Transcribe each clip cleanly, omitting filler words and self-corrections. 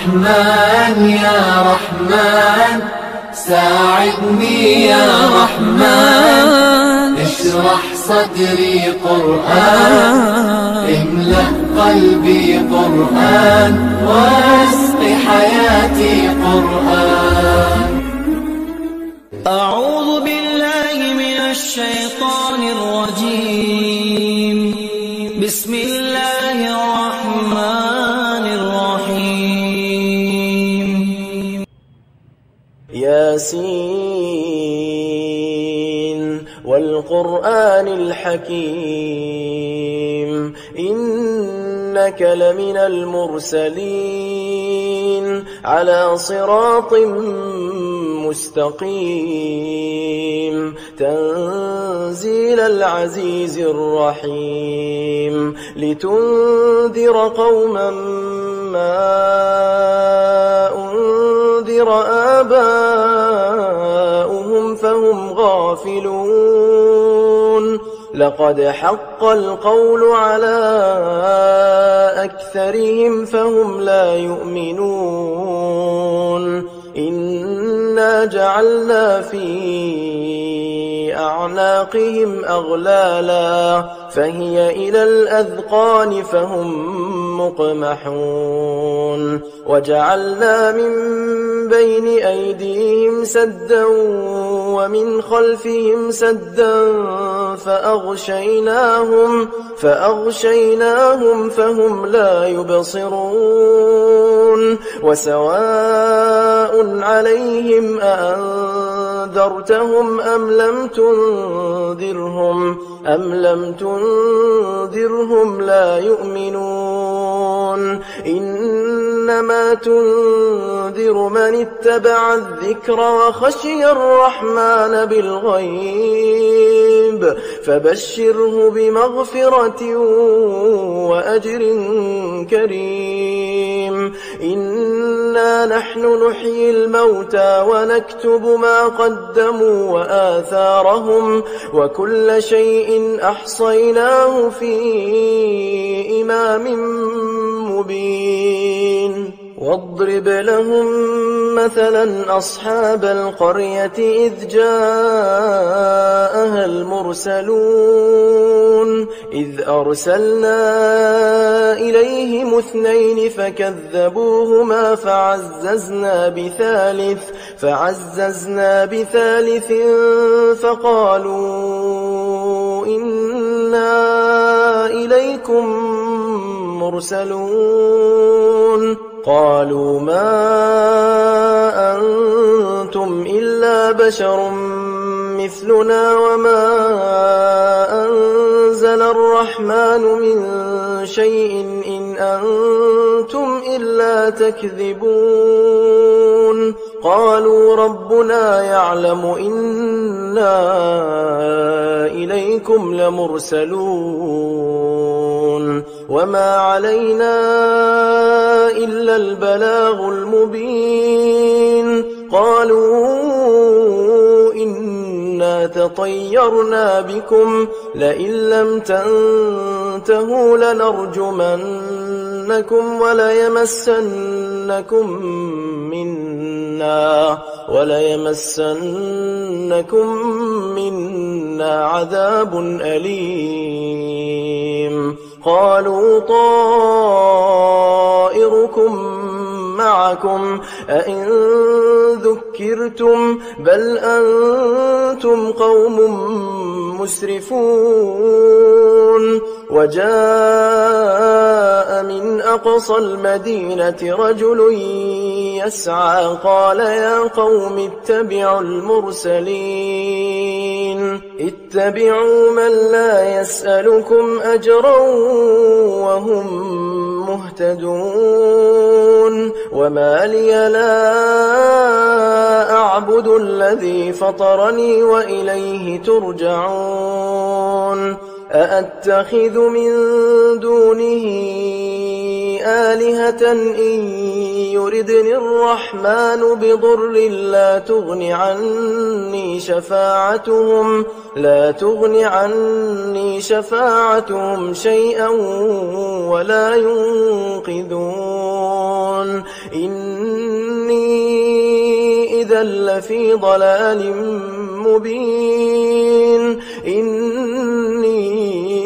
رحمن يا رحمن ساعدني يا رحمن، اشرح صدري قرآن، املأ قلبي قرآن، واسق حياتي قرآن. أعوذ بالله من الشيطان الرجيم. بسم الله الرحمن الرحيم. ياسين والقرآن الحكيم، إنك لمن المرسلين على صراط مستقيم، تنزيل العزيز الرحيم، لتنذر قوما ما أنذر آباؤهم فهم غافلون. لقد حق القول على أكثرهم فهم لا يؤمنون. إنا جعلنا في أعناقهم أغلالا فهي إلى الأذقان فهم مقمحون. وجعلنا من بين أيديهم سدا ومن خلفهم سدا فأغشيناهم فهم لا يبصرون. وسواء عليهم أأنذرتهم أم لم تنذرهم لا يؤمنون. إنما تنذر من اتبع الذكر وخشي الرحمن بالغيب، فبشره بمغفرة وأجر كريم. إنا نحن نحيي الموتى ونكتب ما قدموا وآثارهم، وكل شيء أحصيناه في إمام مبين. واضرب لهم مثلا أصحاب القرية إذ جاءها المرسلون، إذ أرسلنا إليهم 2 فكذبوهما فعززنا بثالث فقالوا إنا إليكم مرسلون. قالوا ما أنتم إلا بشر مثلنا وما أنزل الرحمن من شيء إن أنتم إلا تكذبون. قالوا ربنا يعلم إنا إليكم لمرسلون وما علينا إلا البلاغ المبين. قالوا إنا تطيرنا بكم لئن لم تنتهوا لنرجمنكم وليمسنكم منا عذاب أليم. قالوا طائركم معكم أئن ذكرتم بل أنتم قوم مسرفون. وجاء من أقصى المدينة رجل يسعى قال يا قوم اتبعوا المرسلين، اتبعوا من لا يسألكم أجرا وهم مهتدون. وما لي لا أعبد الذي فطرني وإليه ترجعون. أأتخذ من دونه آلهة إن يردني الرحمن بضر لا تغن عني شفاعتهم شيئا ولا ينقذون إني إذا لفي ضلال مبين إني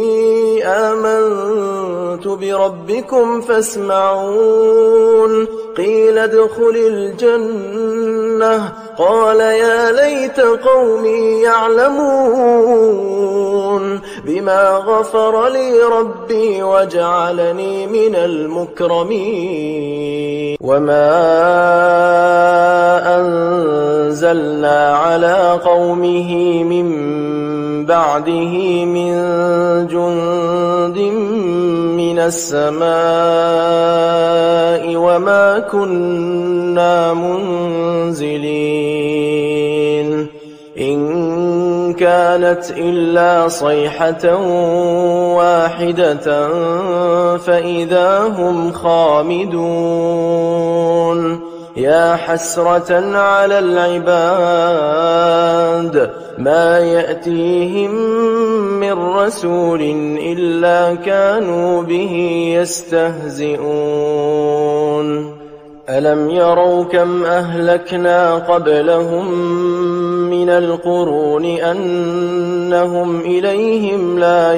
آمنت بربكم فاسمعون قيل ادخل الجنة قال يا ليت قومي يعلمون بما غفر لي ربي وجعلني من المكرمين وما أنزلنا على قومه من بعده من جند من السماء وما كنا منزلين إن كانت إلا صيحة واحدة فإذا هم خامدون يا حسرة على العباد ما يأتيهم من رسول إلا كانوا به يستهزئون ألم يروا كم أهلكنا قبلهم من القرون أنهم إليهم لا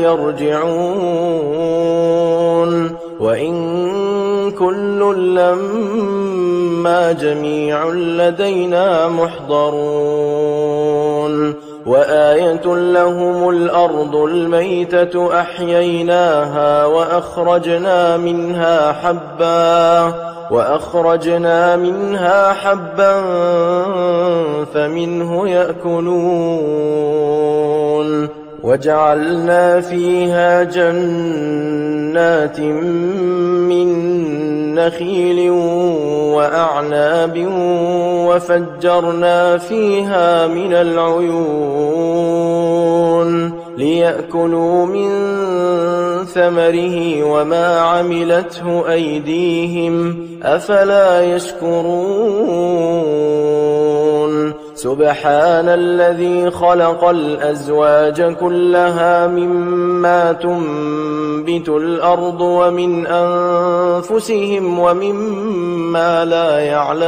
يرجعون وإن كل لما جميع لدينا محضرون وآية لهم الأرض الميتة أحييناها وأخرجنا منها حبا فمنه يأكلون وجعلنا فيها جنات من نخيل وأعناب وفجرنا فيها من العيون ليأكلوا من ثمره وما عملته أيديهم أفلا يشكرون سبحان الذي خلق الأزواج كلها مما تنبت الأرض ومن أنفسهم ومما لا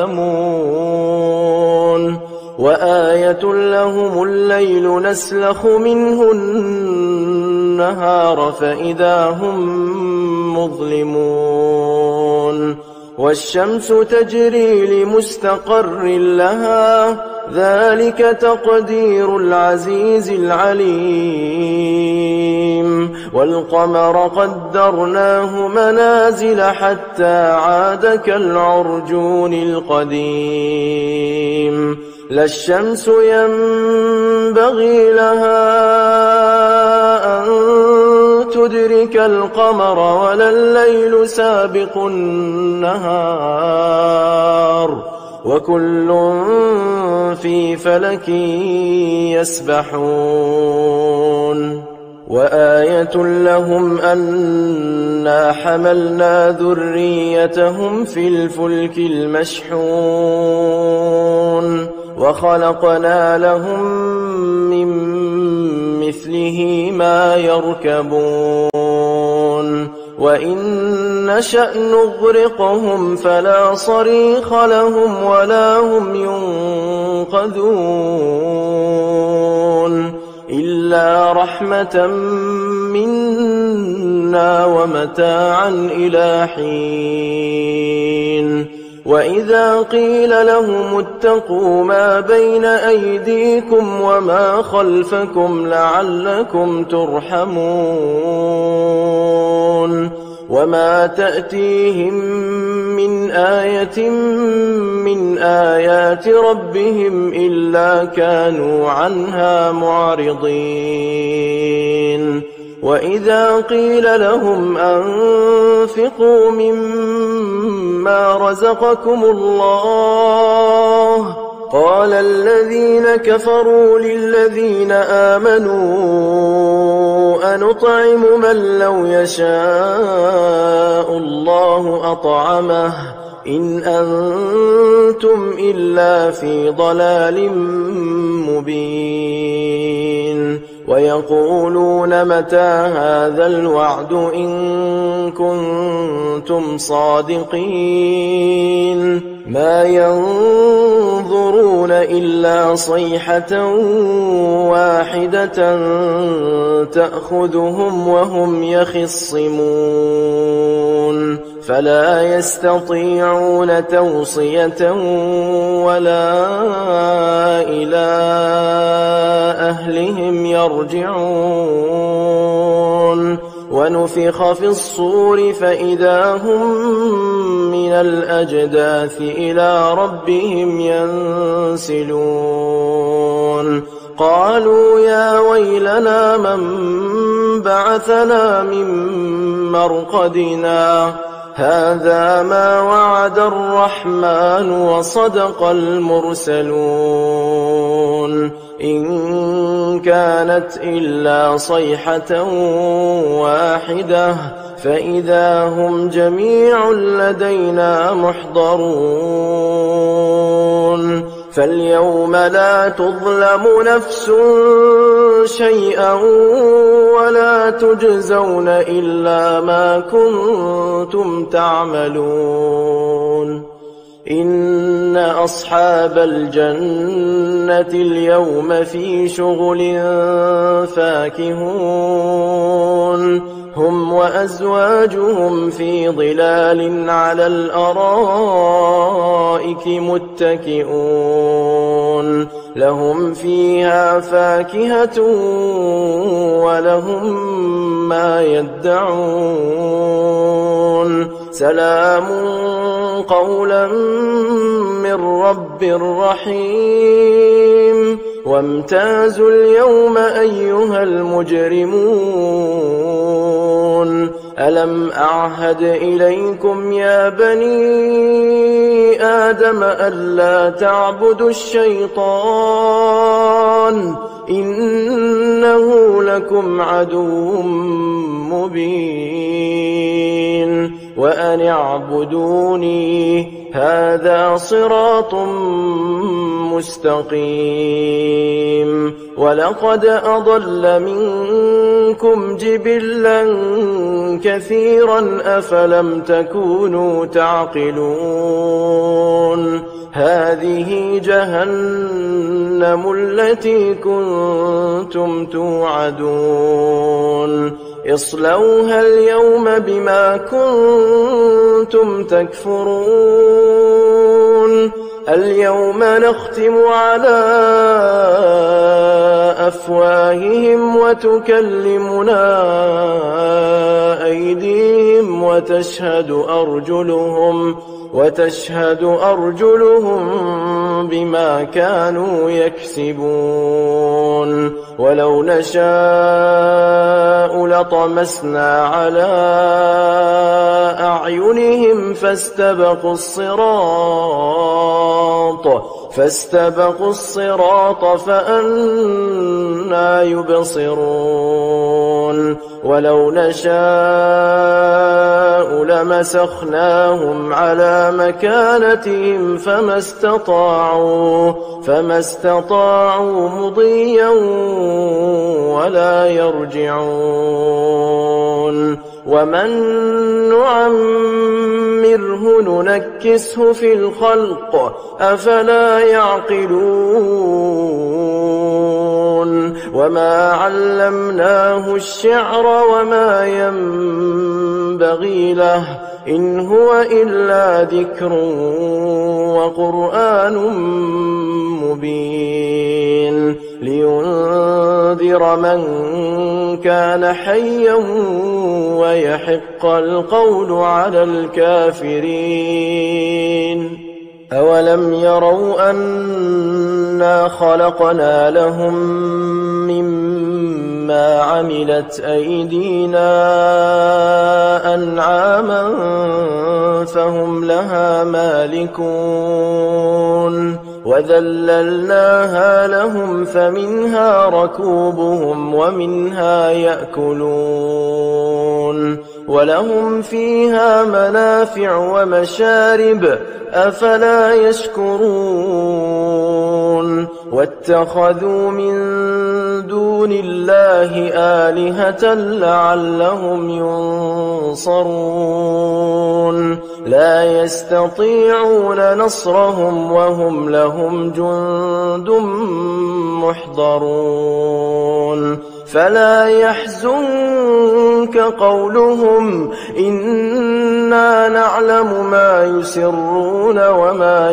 يعلمون وآية لهم الليل نسلخ منه النهار فإذا هم مظلمون والشمس تجري لمستقر لها ذلك تقدير العزيز العليم والقمر قدرناه منازل حتى عاد كالعرجون القديم لا الشمس ينبغي لها أن تدرك القمر ولا الليل سابق النهار وكل في فلك يسبحون وآية لهم أنا حملنا ذريتهم في الفلك المشحون وخلقنا لهم من مثله ما يركبون وإن نشأ نغرقهم فلا صريخ لهم ولا هم ينقذون إلا رحمة منا ومتاعا إلى حين وإذا قيل لهم اتقوا ما بين أيديكم وما خلفكم لعلكم ترحمون وما تأتيهم من آية من آيات ربهم إلا كانوا عنها معرضين وإذا قيل لهم أنفقوا مما رزقكم الله قال الذين كفروا للذين آمنوا أنطعم من لو يشاء الله أطعمه إن أنتم إلا في ضلال مبين ويقولون متى هذا الوعد إن كنتم صادقين ما ينظرون إلا صيحة واحدة تأخذهم وهم يخصمون فلا يستطيعون توصية ولا إلى أهلهم يرجعون ونفخ في الصور فإذا هم من الأجداث إلى ربهم ينسلون قالوا يا ويلنا من بعثنا من مرقدنا هذا ما وعد الرحمن وصدق المرسلون إن كانت إلا صيحة واحدة فإذا هم جميع لدينا محضرون فاليوم لا تظلم نفس شيئا ولا تجزون إلا ما كنتم تعملون إن أصحاب الجنة اليوم في شغل فاكهون هم وأزواجهم في ظلال على الأرائك متكئون لهم فيها فاكهة ولهم ما يدعون سلام قولا من رب رحيم وامتازوا اليوم أيها المجرمون ألم أعهد إليكم يا بني آدم ألا تعبدوا الشيطان إنه لكم عدو مبين وأن اعبدوني هذا صراط مستقيم ولقد أضل منكم جبلا كثيرا أفلم تكونوا تعقلون هذه جهنم التي كنتم توعدون اصلوها اليوم بما كنتم تكفرون اليوم نختم على أفواههم وتكلمنا أيديهم وتشهد أرجلهم بما كانوا يكسبون ولو نشاء لطمسنا على أعينهم فاستبقوا الصراط فأنى يبصرون ولو نشاء لمسخناهم على مكانتهم فما استطاعوا مضيا ولا يرجعون ومن نعمره ننكسه في الخلق أفلا يعقلون وما علمناه الشعر وما ينبغي له إن هو إلا ذكر وقرآن مبين لينذر من كان حيا ويحق القول على الكافرين أولم يروا أنا خلقنا لهم مما عملت أيدينا أنعاما فهم لها مالكون وذللناها لهم فمنها ركوبهم ومنها يأكلون ولهم فيها منافع ومشارب أفلا يشكرون واتخذوا من دون الله آلهة لعلهم ينصرون لا يستطيعون نصرهم وهم لهم جند محضرون فلا يحزنك قولهم إنا نعلم ما يسرون وما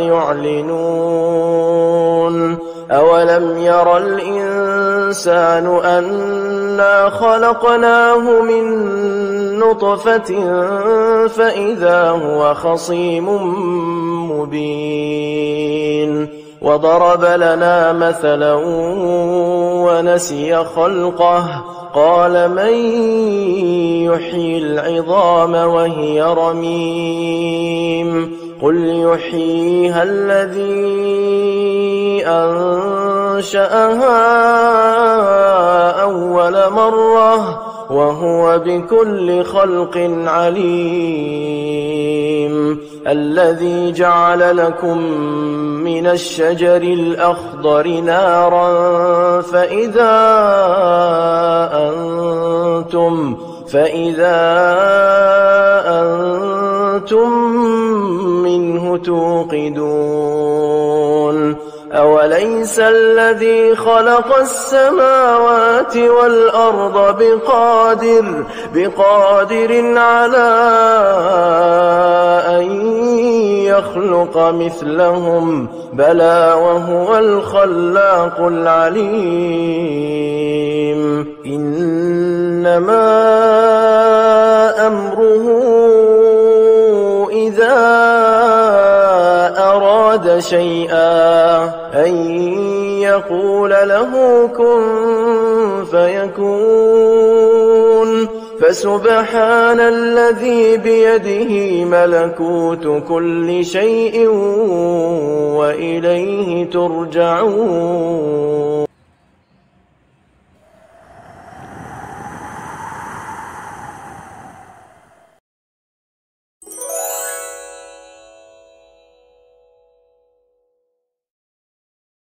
يعلنون أولم ير الإنسان أنا خلقناه من نطفة فإذا هو خصيم مبين وضرب لنا مثلا ونسي خلقه قال من يحيي العظام وهي رميم قل يحييها الذي أنشأها أول مرة وهو بكل خلق عليم الذي جعل لكم من الشجر الأخضر نارا فإذا أنتم منه توقدون أوليس الذي خلق السماوات والأرض بقادر على أن يخلق مثلهم بلى وهو الخلاق العليم إنما أمره إذا أراد شيئا أن يقول له كن فيكون فسبحان الذي بيده ملكوت كل شيء وإليه ترجعون